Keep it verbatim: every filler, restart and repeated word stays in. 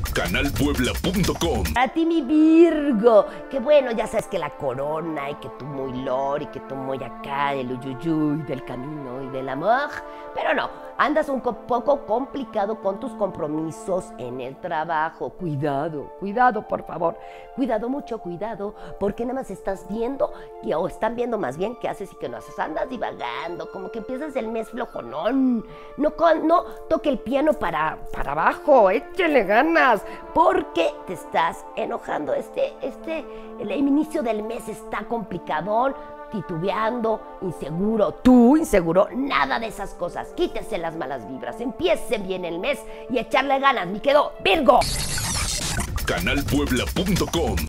canal puebla punto com. A ti, mi Virgo, que bueno, ya sabes que la corona y que tú muy lor y que tú muy acá del uyuyuy, del camino y del amor, pero no, andas un poco complicado con tus compromisos en el trabajo. Cuidado, cuidado, por favor, cuidado, mucho cuidado, porque nada más estás viendo, que, o están viendo más bien qué haces y qué no haces, andas divagando, como que empiezas el mes flojonón, no, no toque el piano para, para abajo, échale ganas, porque te estás enojando. Este, este, el inicio del mes está complicadón, titubeando, inseguro. Tú, inseguro, nada de esas cosas. Quítese las malas vibras, empiece bien el mes y echarle ganas. Me quedo Virgo. canal puebla punto com